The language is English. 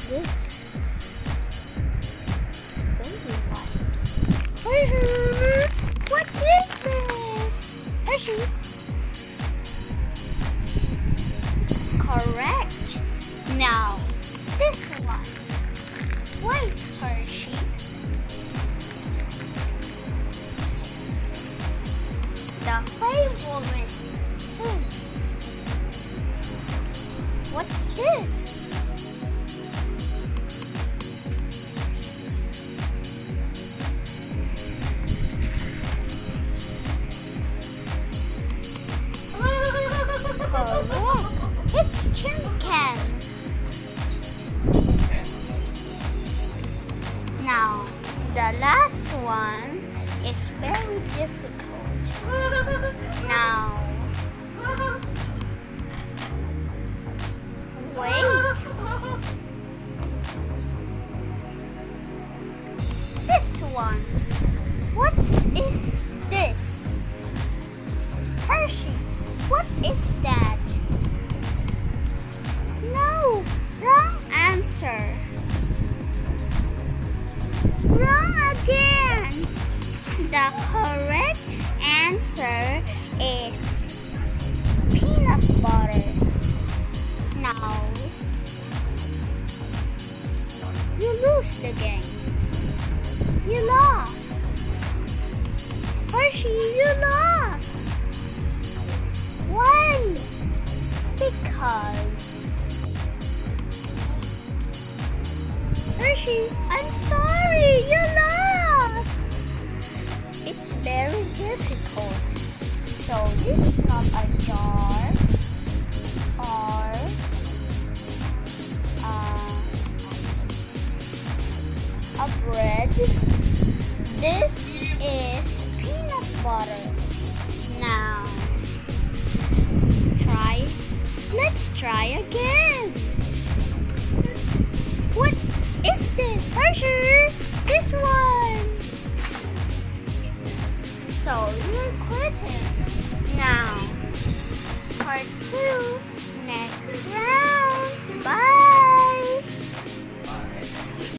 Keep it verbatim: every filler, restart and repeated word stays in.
this? Baby wipes. Hershey, what is this? Hershey. Correct. Now, this one. Wait, Hershey. The favorite food. What's this? Correct. It's chicken. Now, the last one is very difficult. Now, wait. This one. What is this? Hershey, what is that? No, wrong answer. Wrong again. The correct answer is peanut butter. Now, you lose the game. You lost. Hershey, you lost. Why? Because Hershey, I'm sorry, you lost. It's very difficult. So this is not a jar or uh, a bread. This is peanut butter. Now, try. Let's try again. What is this? Hershey, this one. So you're quitting. Now, part two.